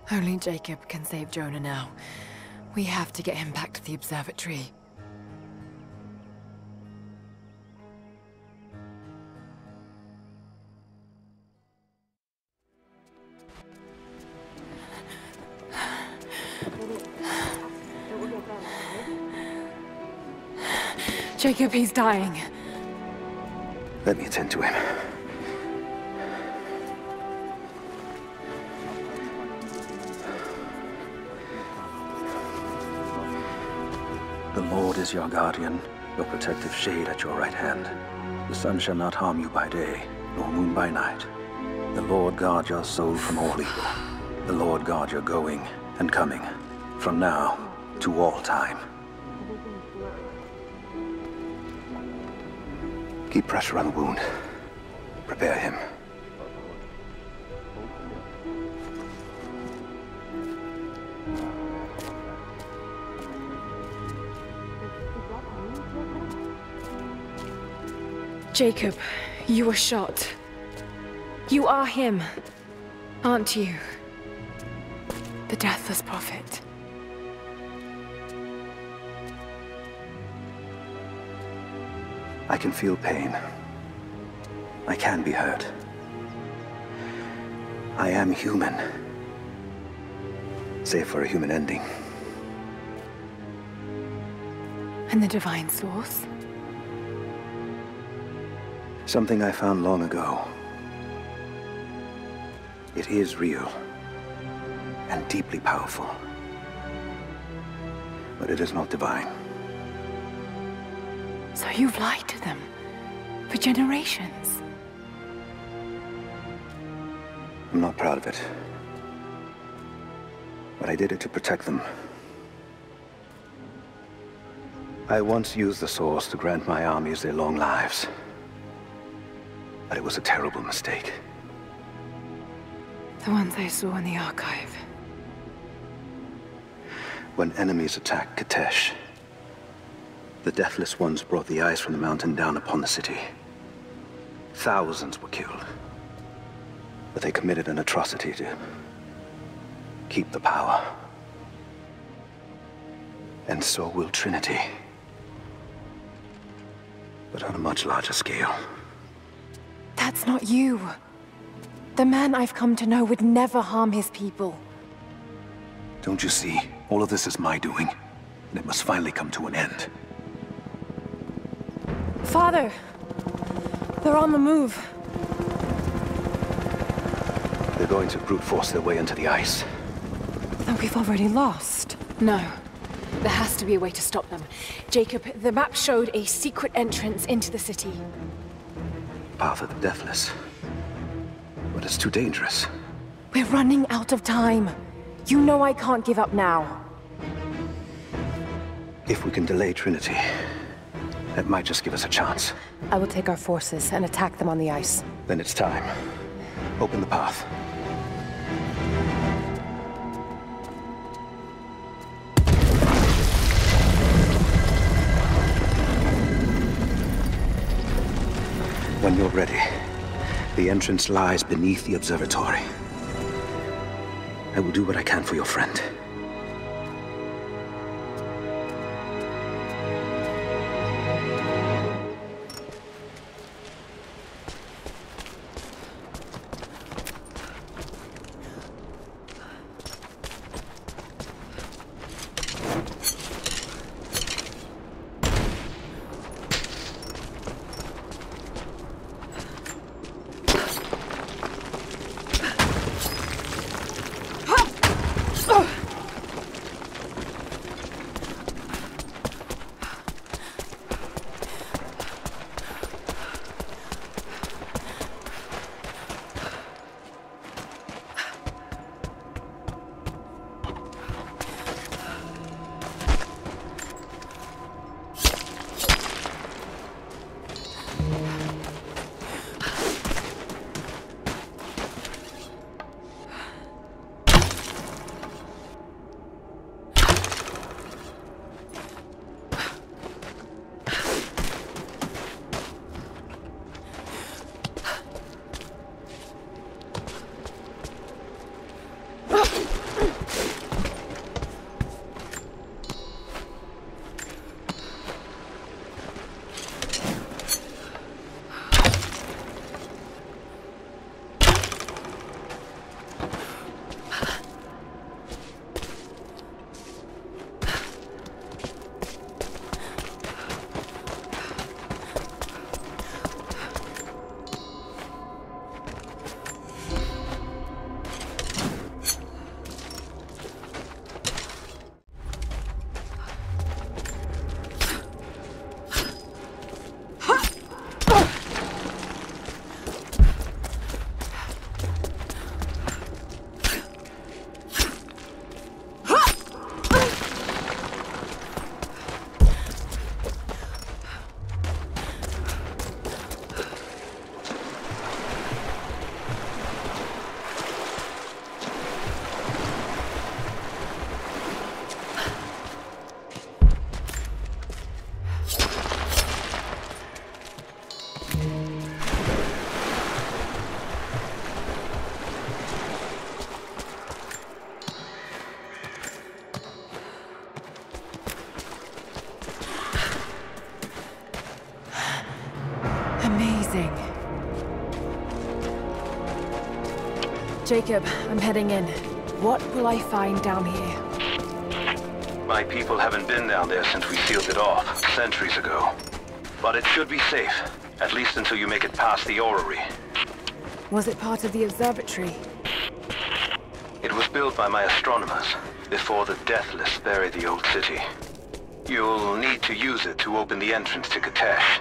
Only Jacob can save Jonah now. We have to get him back to the observatory. Jacob, he's dying. Let me attend to him. The Lord is your guardian, your protective shade at your right hand. The sun shall not harm you by day, nor moon by night. The Lord guard your soul from all evil. The Lord guard your going and coming, from now to all time. Keep pressure on the wound. Prepare him. Jacob, you were shot. You are him, aren't you? The Deathless Prophet. I can feel pain. I can be hurt. I am human. Save for a human ending. And the Divine Source? Something I found long ago. It is real. And deeply powerful. But it is not divine. So you've lied to them for generations. I'm not proud of it. But I did it to protect them. I once used the Source to grant my armies their long lives. But it was a terrible mistake. The ones I saw in the archive. When enemies attacked Katesh, the Deathless Ones brought the ice from the mountain down upon the city. Thousands were killed. But they committed an atrocity to keep the power. And so will Trinity. But on a much larger scale. That's not you. The man I've come to know would never harm his people. Don't you see? All of this is my doing. And it must finally come to an end. Father! They're on the move. They're going to brute force their way into the ice. Then we've already lost. No. There has to be a way to stop them. Jacob, the map showed a secret entrance into the city. Path of the Deathless. But it's too dangerous. We're running out of time. You know I can't give up now. If we can delay Trinity, that might just give us a chance. I will take our forces and attack them on the ice. Then it's time. Open the path. When you're ready, the entrance lies beneath the observatory. I will do what I can for your friend. Jacob, I'm heading in. What will I find down here? My people haven't been down there since we sealed it off, centuries ago. But it should be safe, at least until you make it past the orrery. Was it part of the observatory? It was built by my astronomers, before the Deathless buried the old city. You'll need to use it to open the entrance to Katesh.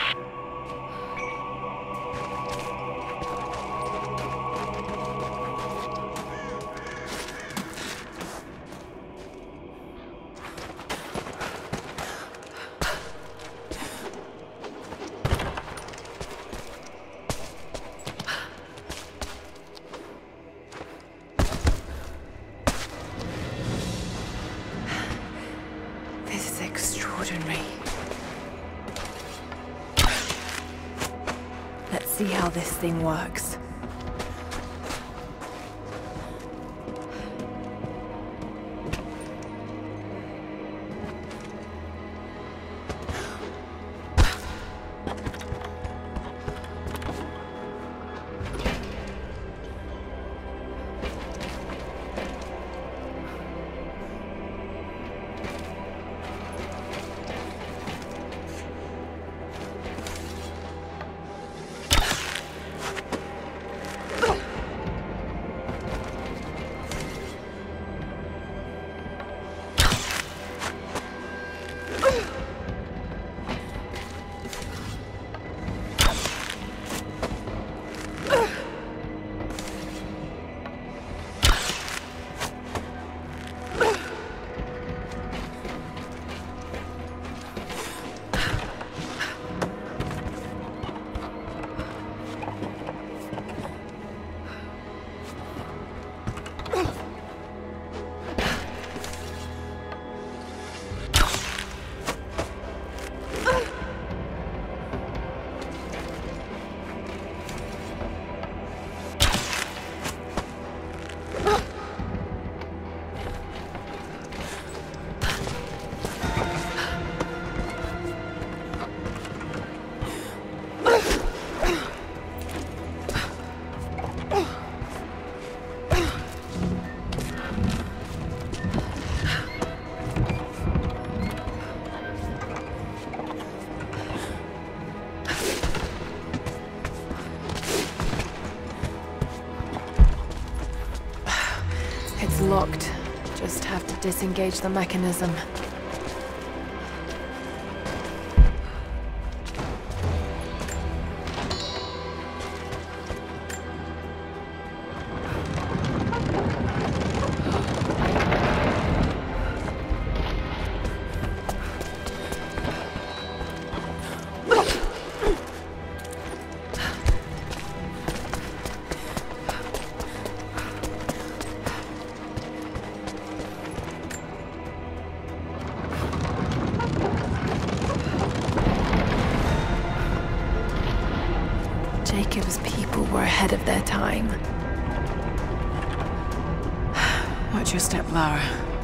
Let's see how this thing works. It's locked. Just have to disengage the mechanism. Jacob's people were ahead of their time. Watch your step, Lara.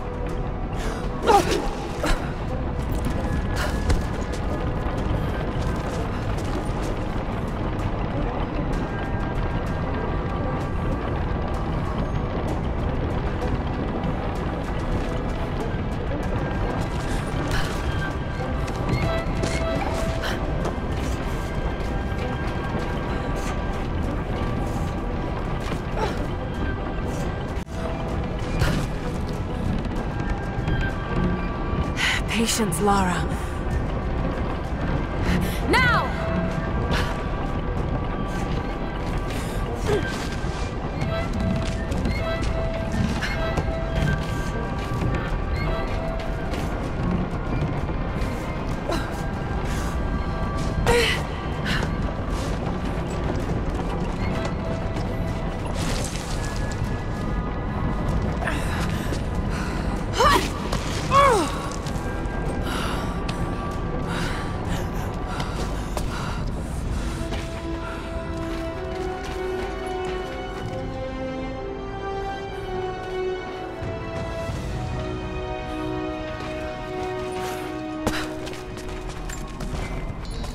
Patience, Lara. Now!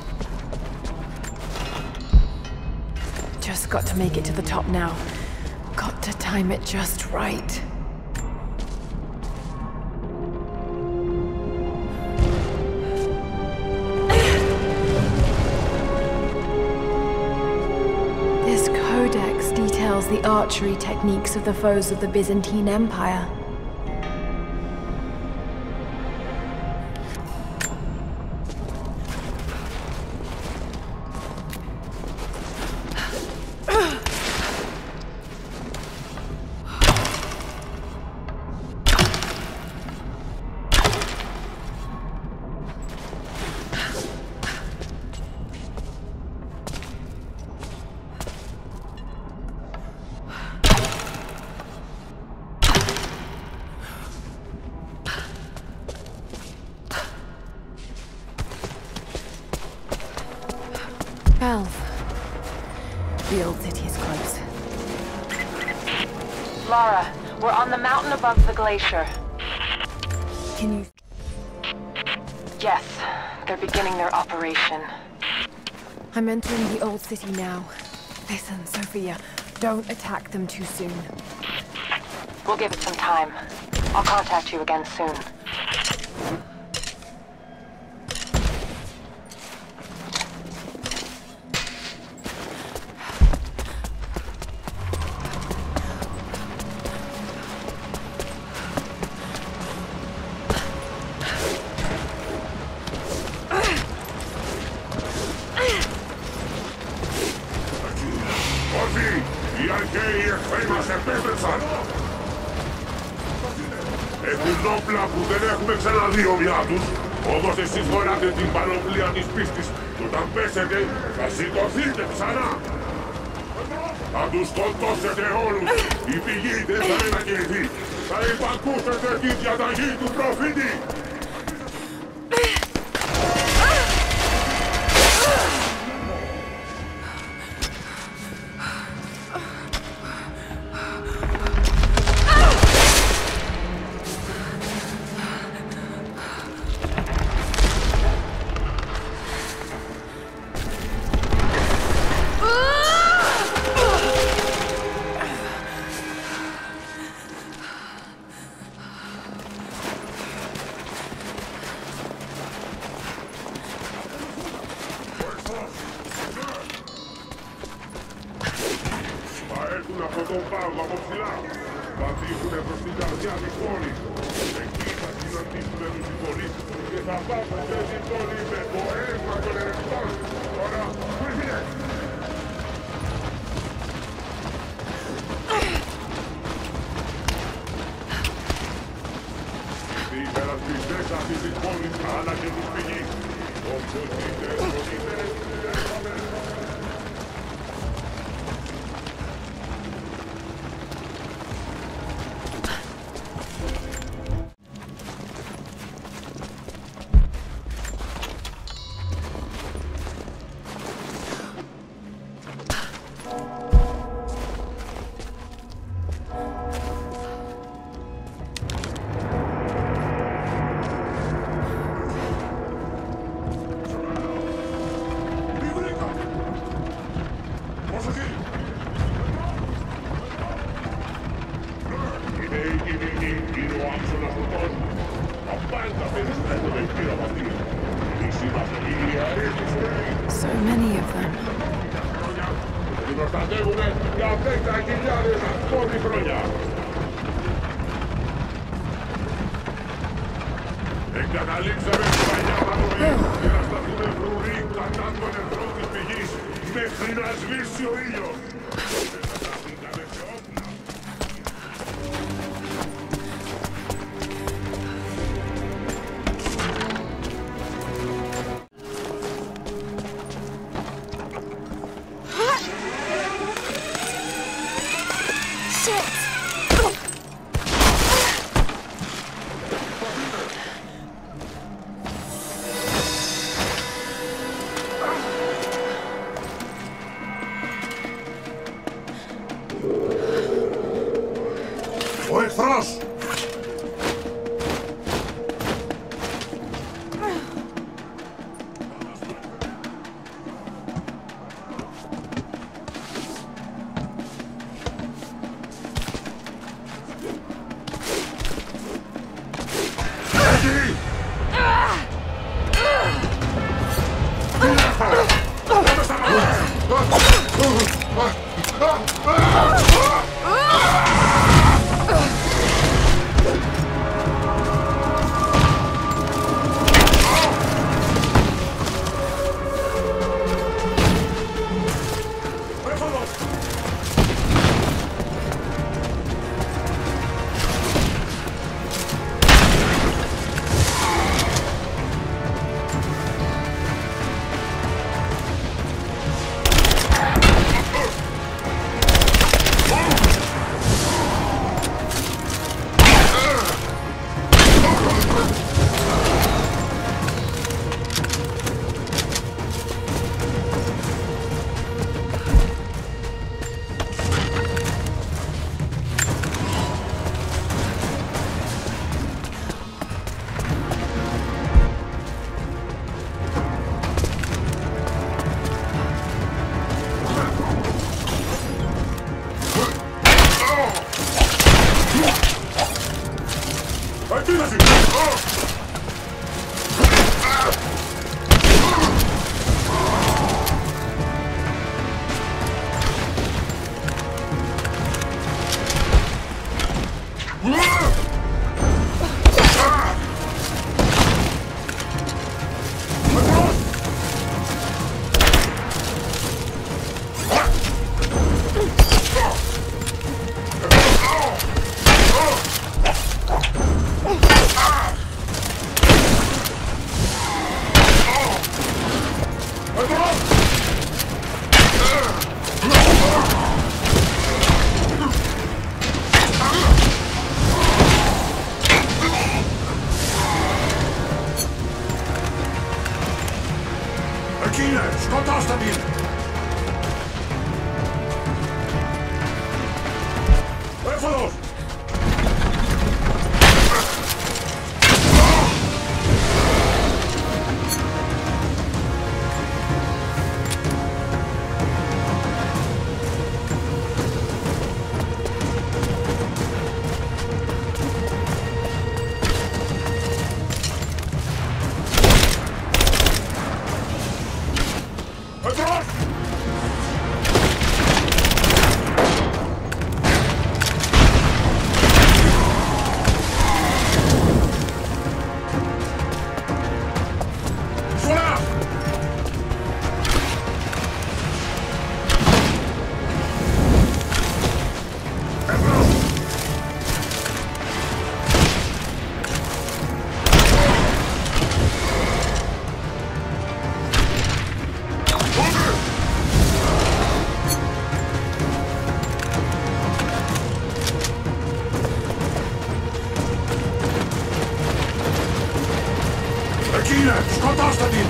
Just got to make it to the top now. Got to time it just right. This codex details the archery techniques of the foes of the Byzantine Empire. The old city is close. Lara, we're on the mountain above the glacier. Can you... Yes, they're beginning their operation. I'm entering the old city now. Listen, Sophia, don't attack them too soon. We'll give it some time. I'll contact you again soon. Έχουν όπλα που δεν έχουμε ξαναδεί ομοιά τους. Όμως εσείς φοράτε την πανοπλία της πίστης και όταν πέσετε θα σηκωθείτε ξανά. Θα τους σκοτώσετε όλους. Η πηγή δεν θα ανακαιθεί. Θα υπακούσετε τη διαταγή του προφήτη. Από τον πάγο από ψηλά. Θα τύχουνε προς την καρδιά της πόλης. Εκεί θα συναντήσουνε τους υπολείς και θα βάφονται την πόλη με το αίμα των ερευνών. Τώρα, φύγε! Οι υπερασπιστές αυτής της πόλης αλλά και τους πηγείς. Όποιος είτε So many of them. Εγκαταλείψαμε την παλιά παροή και να σταθούμε φρουροί κατά των εχθρών της πηγής μέχρι να σβήσει ο ήλιος. Ο εχθρός! Konstantin! Efforlos! Konstantin!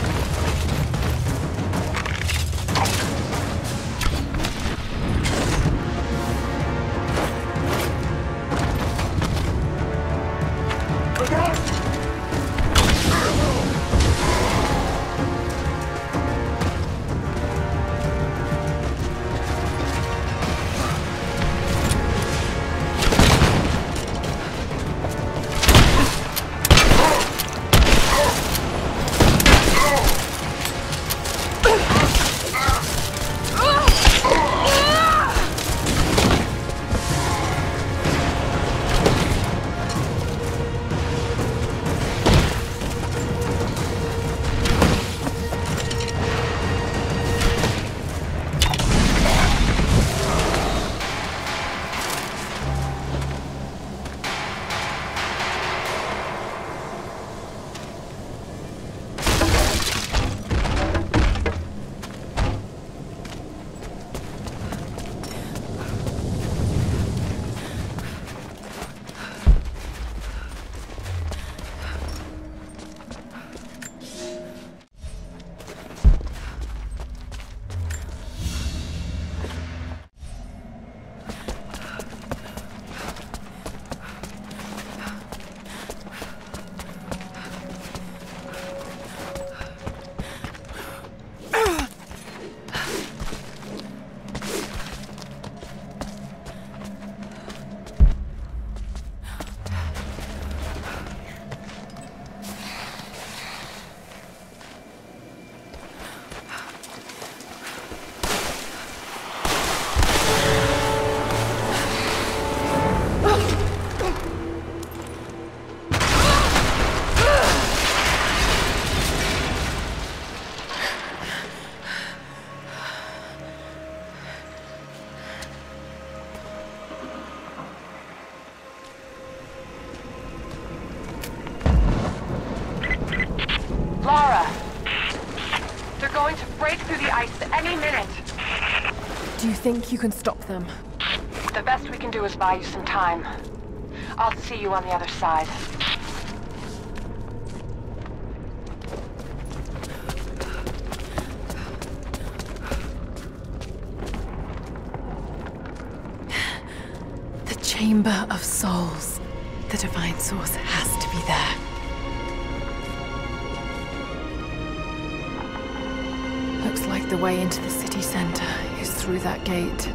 Do you think you can stop them? The best we can do is buy you some time. I'll see you on the other side. The Chamber of Souls. The Divine Source has to be there. Looks like the way into the city center is through that gate.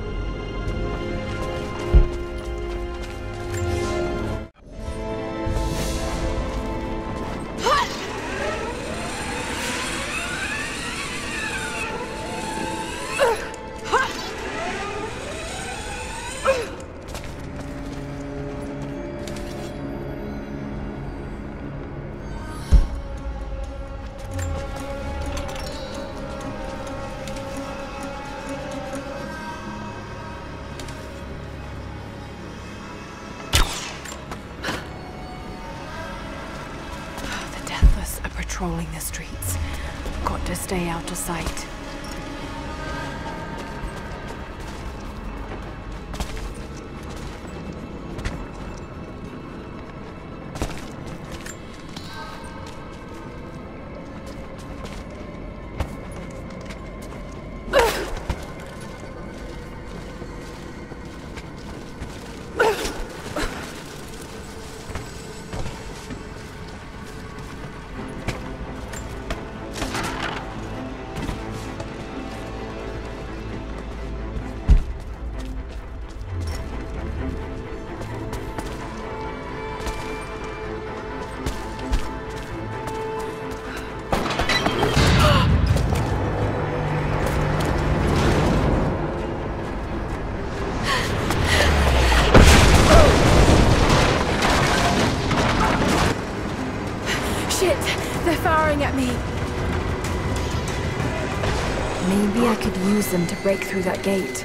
Patrolling the streets. Got to stay out of sight. At me. Maybe I could use them to break through that gate.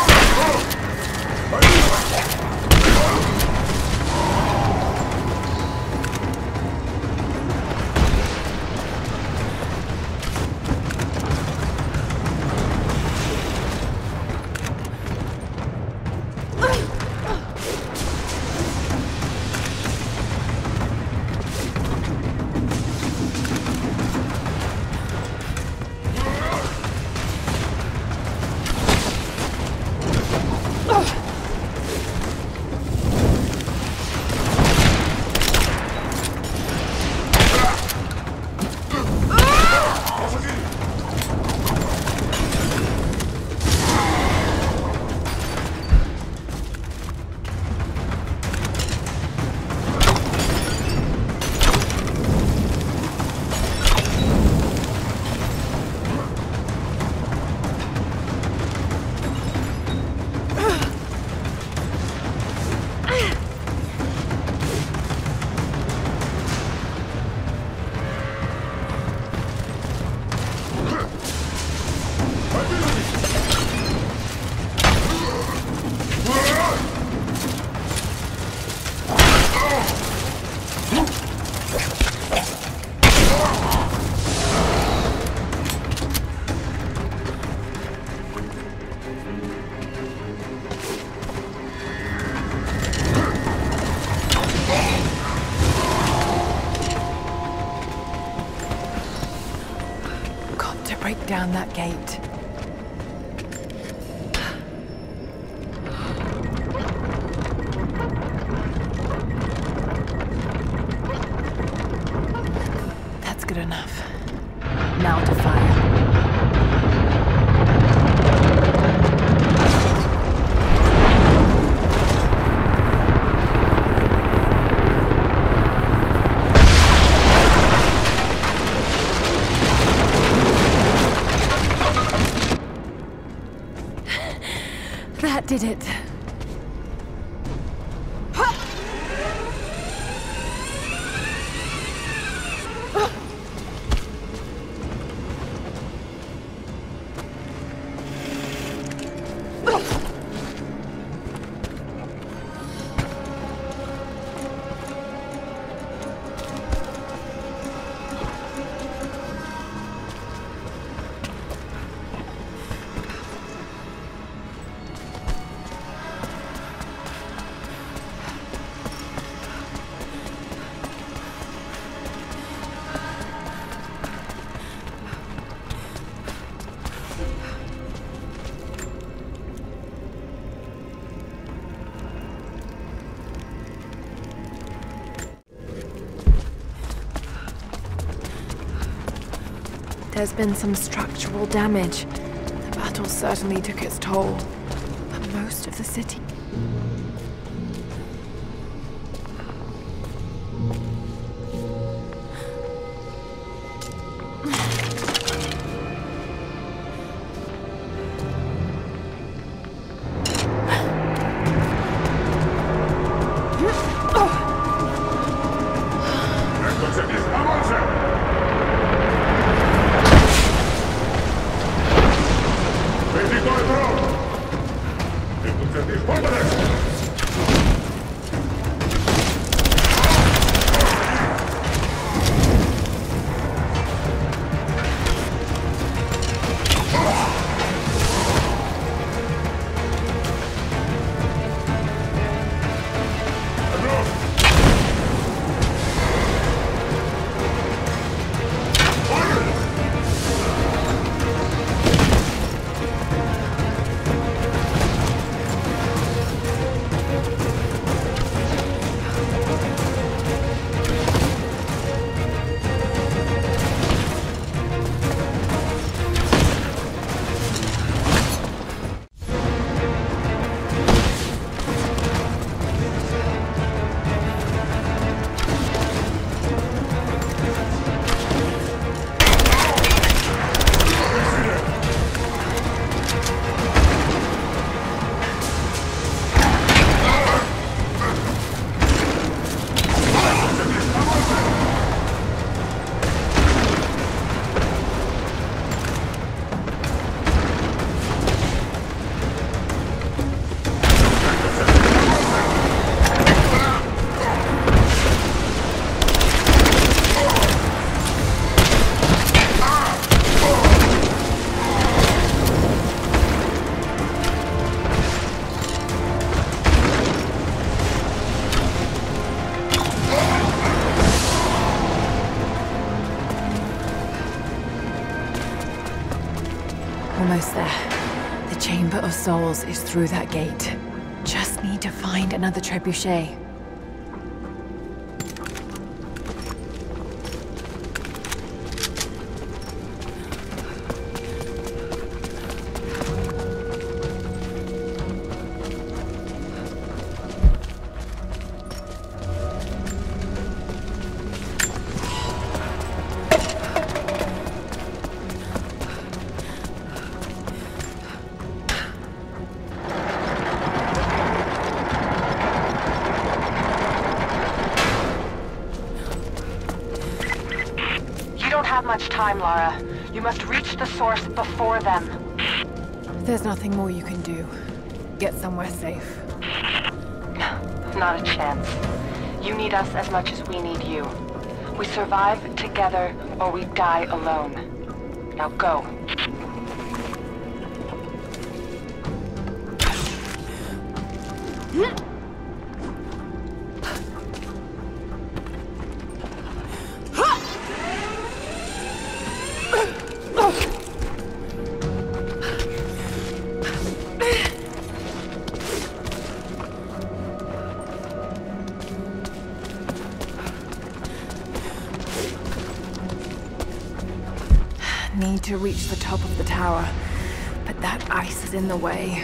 Break down that gate. That's good enough. Now to fire. There's been some structural damage. The battle certainly took its toll. But most of the city... Almost there. The Chamber of Souls is through that gate. Just need to find another trebuchet. Much time, Lara. You must reach the source before them. There's nothing more you can do. Get somewhere safe. Not a chance. You need us as much as we need you. We survive together, or we die alone. Now go. Need to reach the top of the tower, but that ice is in the way.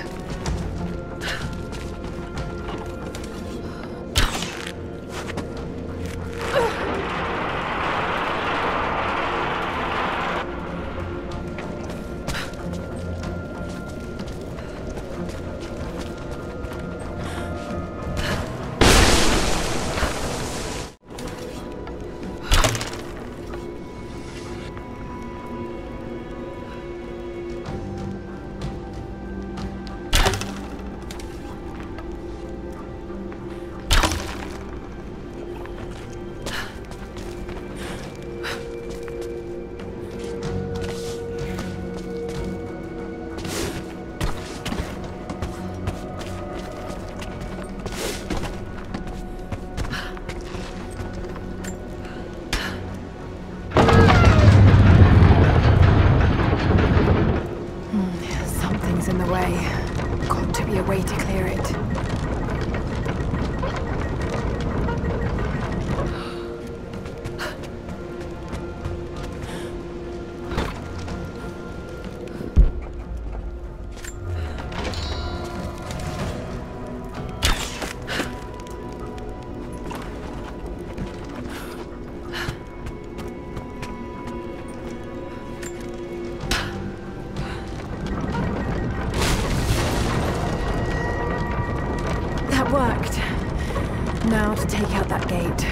worked. Now to take out that gate.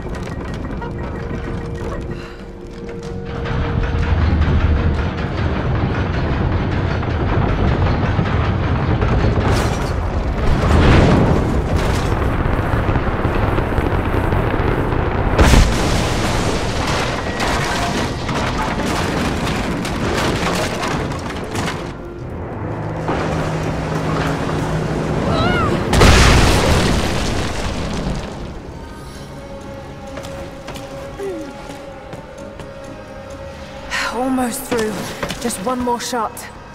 Almost through. Just one more shot.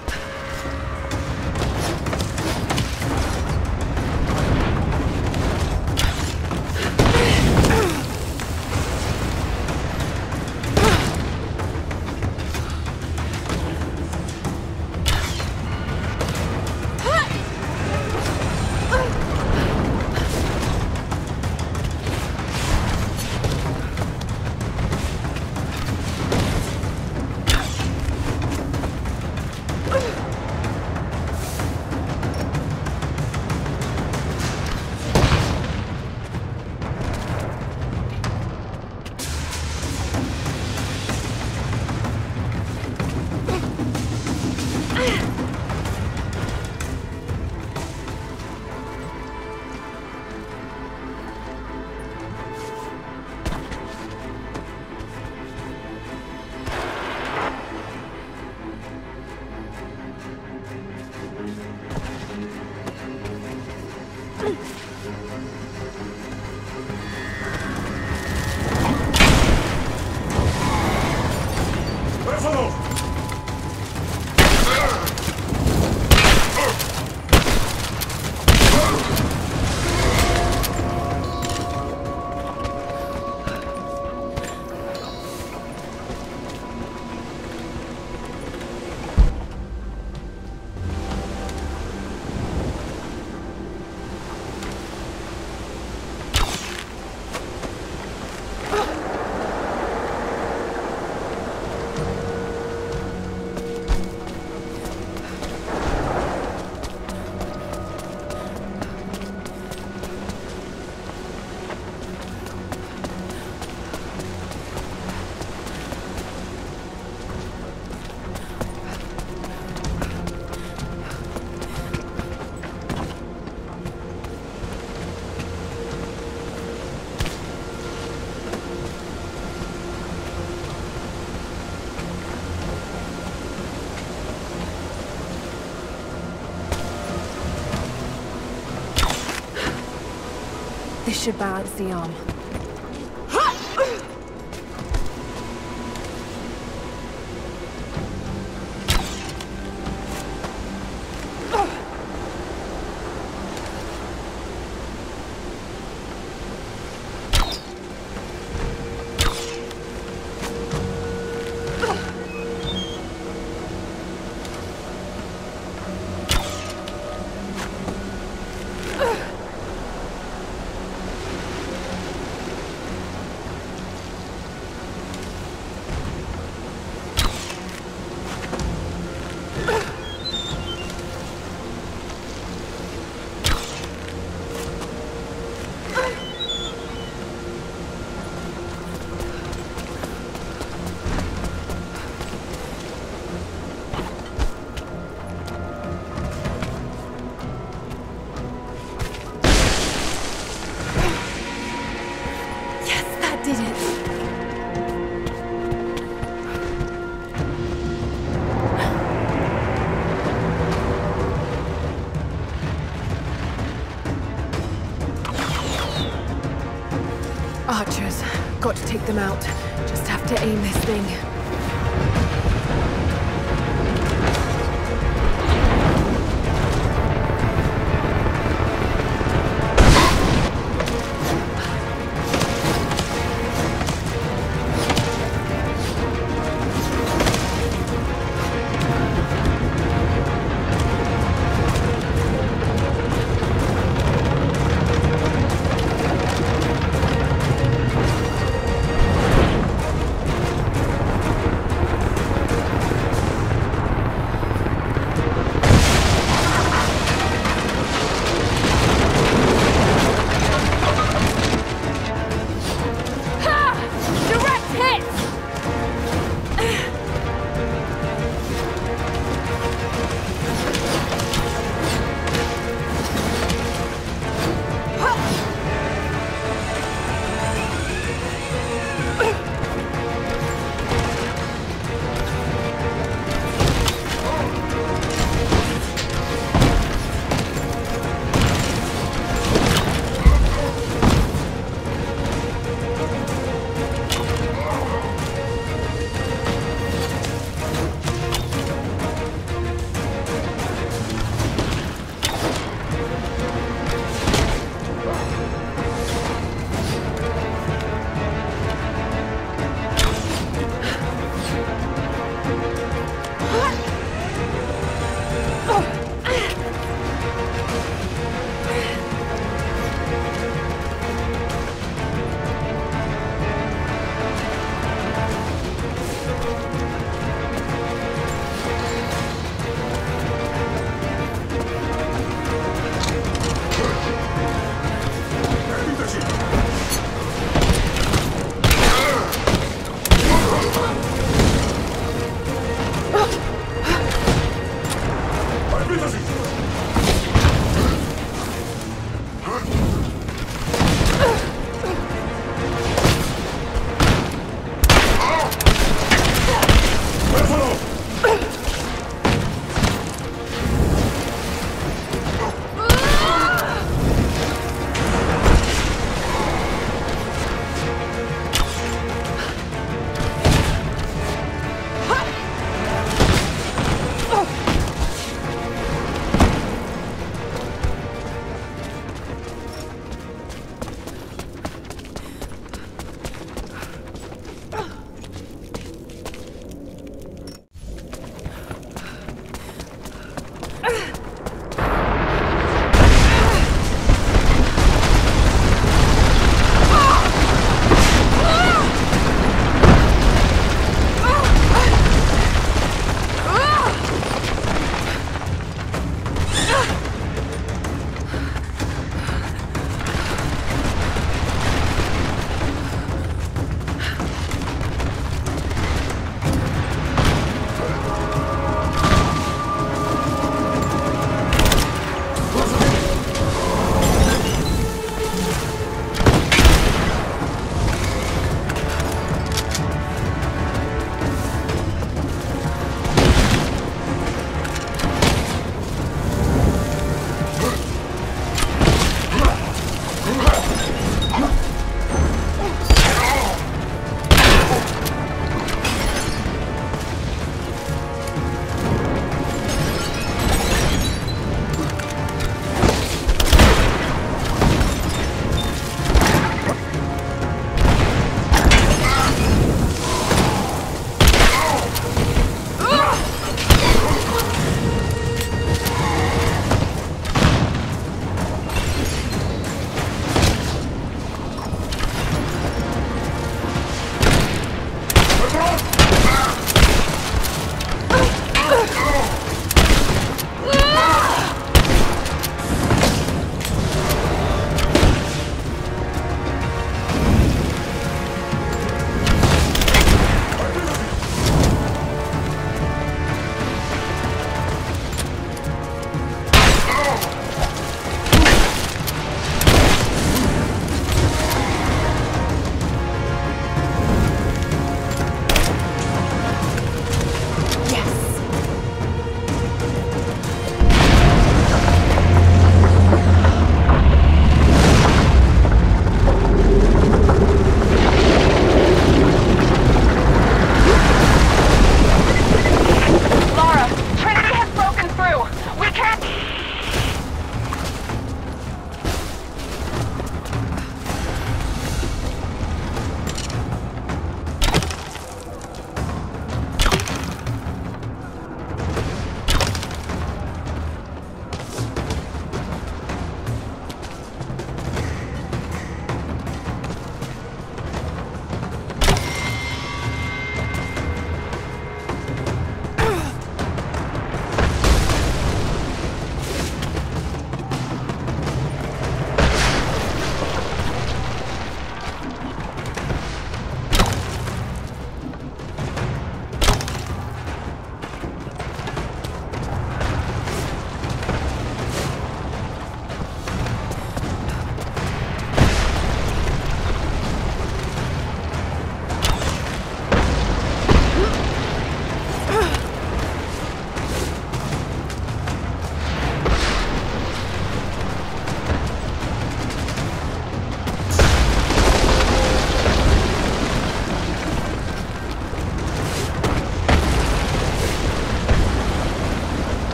This should balance the arm. Archers. Got to take them out. Just have to aim this thing.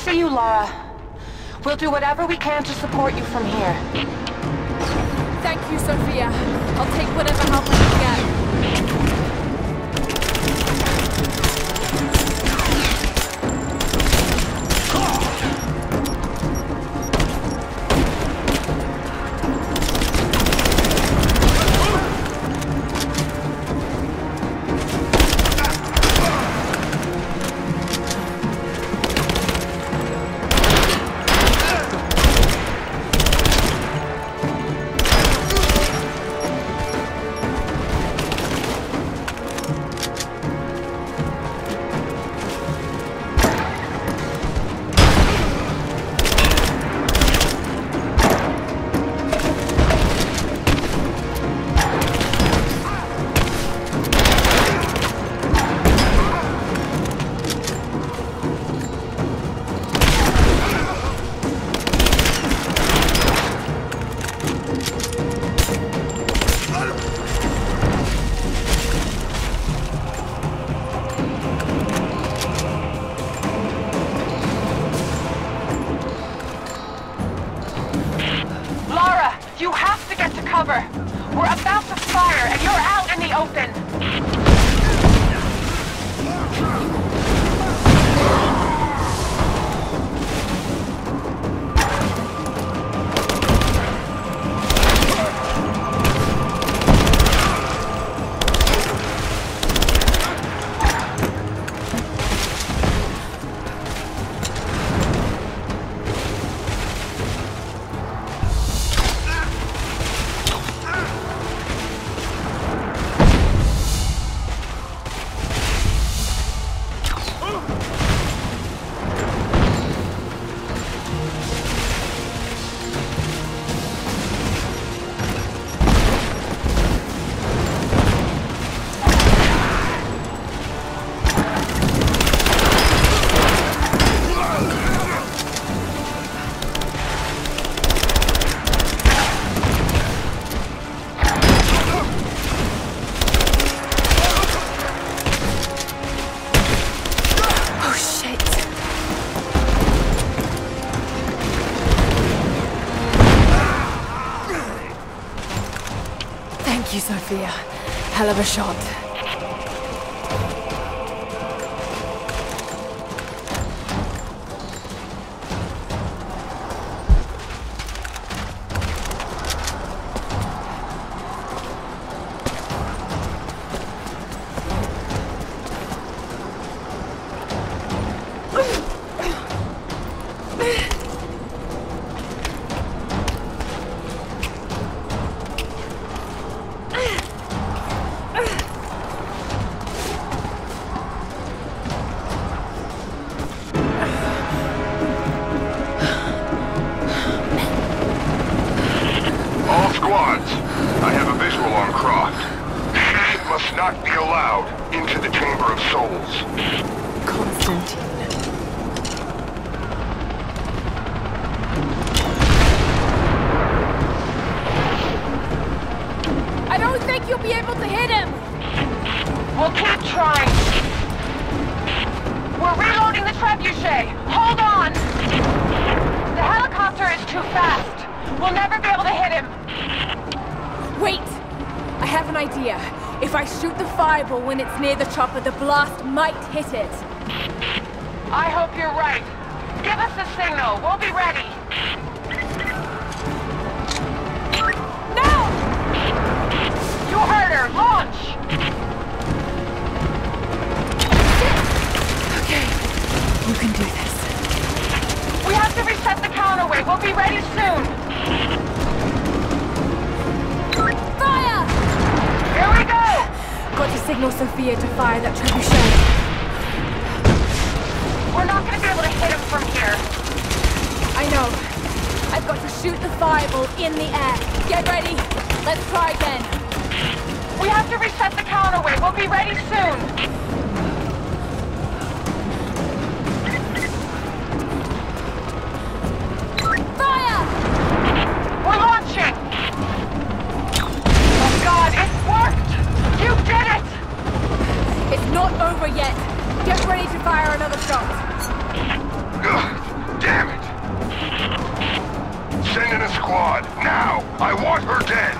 see you, Lara. We'll do whatever we can to support you from here. Thank you, Sophia. I'll take whatever help I can get. We're about to fire, and you're out in the open! Thank you, Sophia. Hell of a shot. I have a visual on Croft. She must not be allowed into the Chamber of Souls. Konstantin. I don't think you'll be able to hit him! We'll keep trying. We're reloading the trebuchet. Hold on! The helicopter is too fast. We'll never be able to hit him. Wait! I have an idea. If I shoot the fireball when it's near the chopper, the blast might hit it. I hope you're right. Give us a signal. We'll be ready. No! You heard her. Launch! Okay. You can do this. We have to reset the counterweight. We'll be ready soon. Here we go! Got to signal Sophia to fire that trebuchet. We're not going to be able to hit him from here. I know. I've got to shoot the fireball in the air. Get ready. Let's try again. We have to reset the counterweight. We'll be ready soon. Fire! We're launching! Oh God, it worked! You did it! It's not over yet. Get ready to fire another shot. Damn it! Send in a squad, now! I want her dead!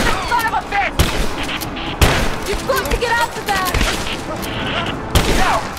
You've got to get out of there! No!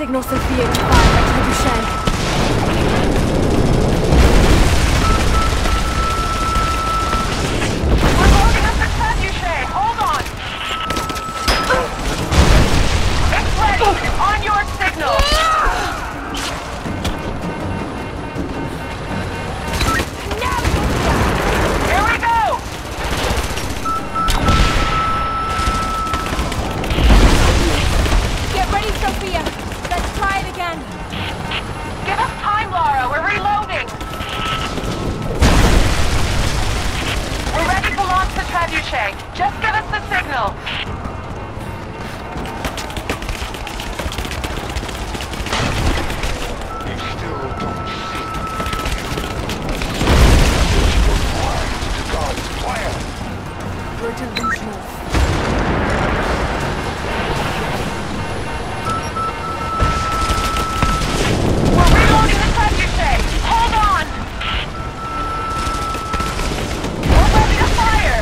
signal Sophia to fire at Trebuchet. We're loading up the trebuchet! Hold on! It's ready! On your signal! Here we go! Get ready, Sophia! Let's try it again! Give us time, Lara! We're reloading! We're ready to launch the trebuchet. Just give us the signal. You still don't see. To God's plan. We're delusional. We're reloading the trebuchet. Hold on. We're ready to fire.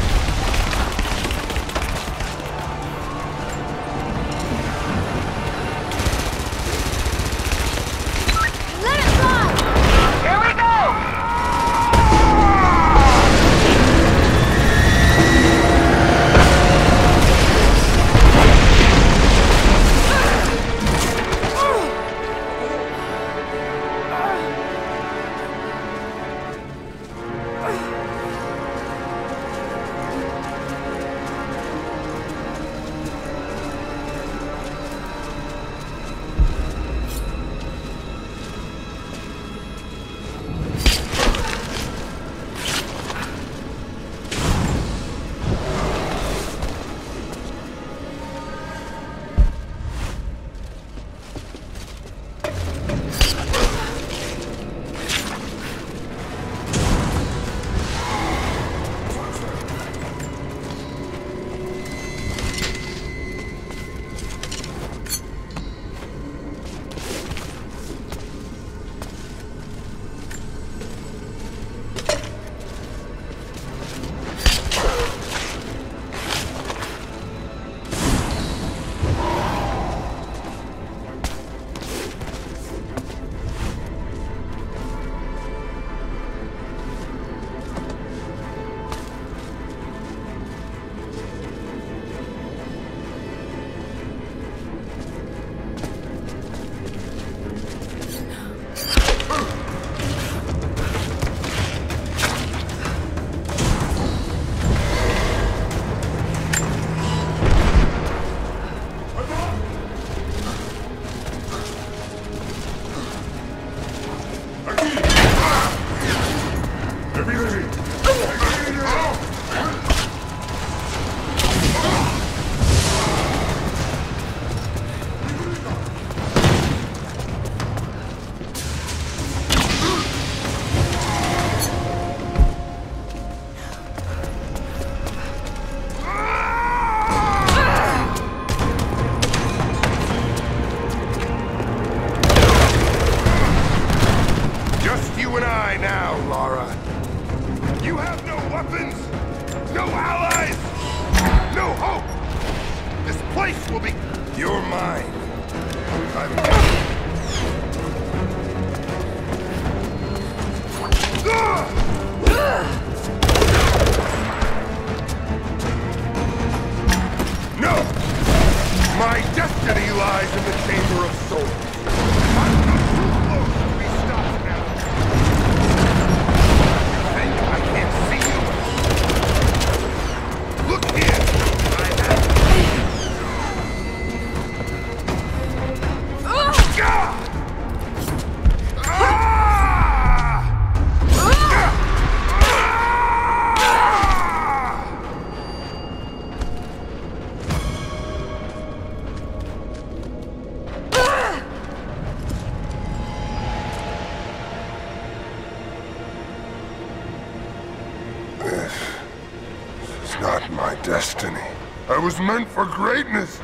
Let it fly! Here we go. You're mine. No! My destiny lies in the Chamber of Souls. I'm not too close to be stopped now. You think I can't see you? Look here! Not my destiny. I was meant for greatness.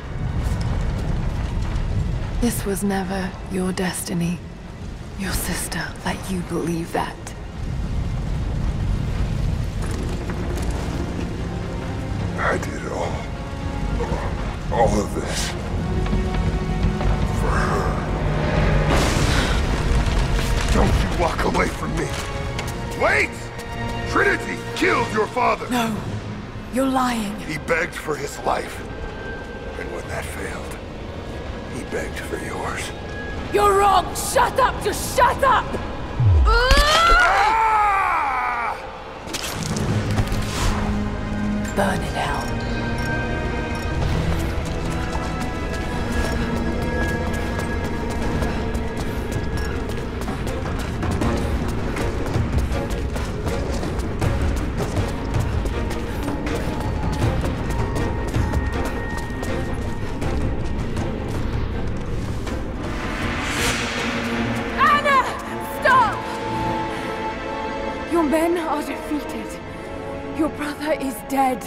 This was never your destiny. Your sister let you believe that. I did all of this for her. Wait! Trinity killed your father! No. You're lying. He begged for his life. And when that failed, he begged for yours. You're wrong! Shut up! Just shut up! Ah! Burn in hell. Your men are defeated. Your brother is dead.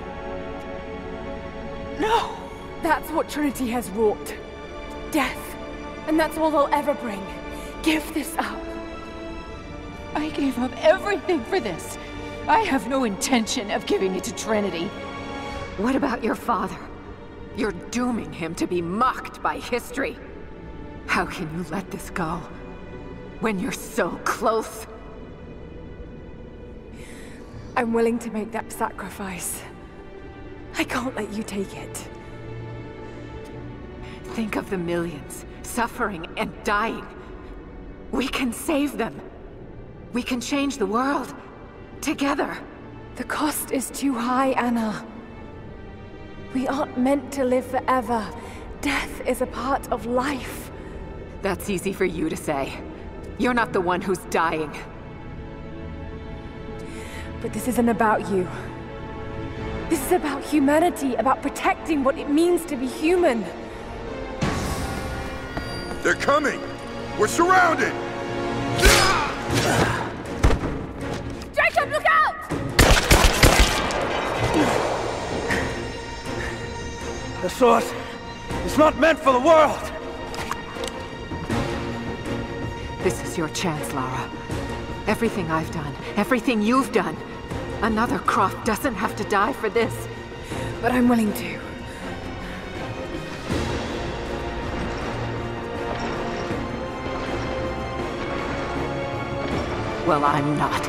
No! That's what Trinity has wrought. Death. And that's all they'll ever bring. Give this up. I gave up everything for this. I have no intention of giving it to Trinity. What about your father? You're dooming him to be mocked by history. How can you let this go? When you're so close? I'm willing to make that sacrifice. I can't let you take it. Think of the millions, suffering and dying. We can save them. We can change the world. Together. The cost is too high, Anna. We aren't meant to live forever. Death is a part of life. That's easy for you to say. You're not the one who's dying. But this isn't about you. This is about humanity, about protecting what it means to be human. They're coming! We're surrounded! Jacob, look out! The source is not meant for the world! This is your chance, Lara. Everything I've done, everything you've done. Another Croft doesn't have to die for this. But I'm willing to. Well, I'm not.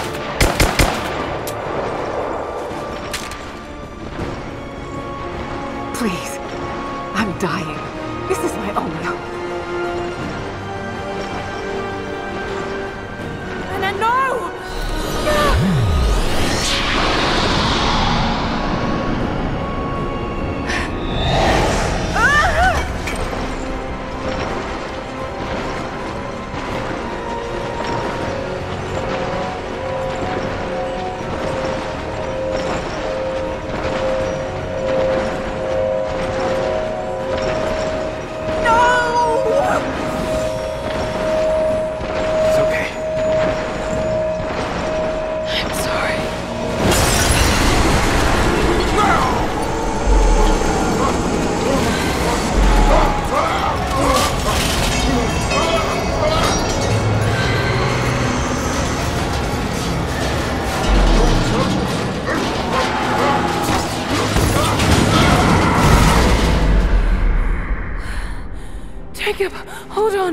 Please. I'm dying. This is my only hope. Anna, no! Jacob, hold on.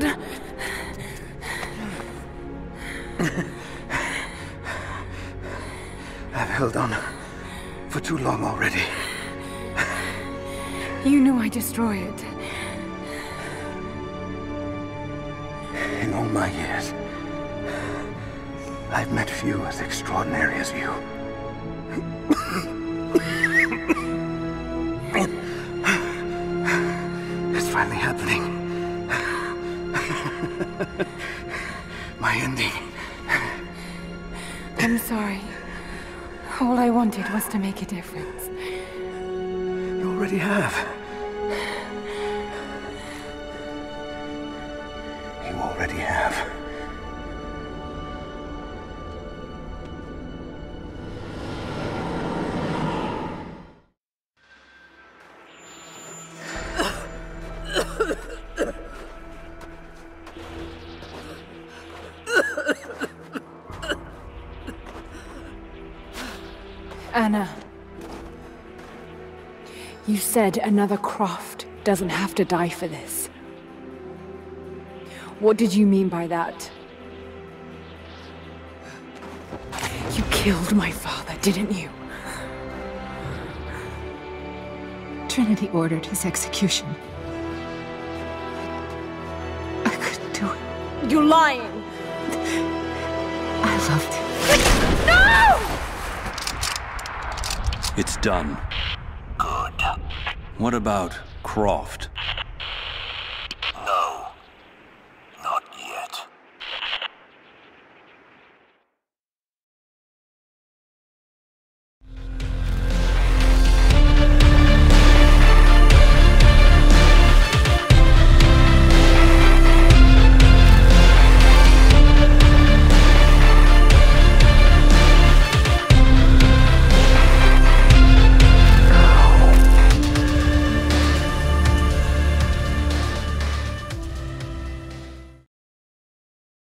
I've held on for too long already. You knew I'd destroy it. In all my years, I've met few as extraordinary as you. It's finally happening. My ending. I'm sorry. All I wanted was to make a difference. You already have. You already have. Anna, you said another Croft doesn't have to die for this. What did you mean by that? killed my father, didn't you? Trinity ordered his execution. I couldn't do it. You're lying! I loved him. No! It's done. Good. What about Croft?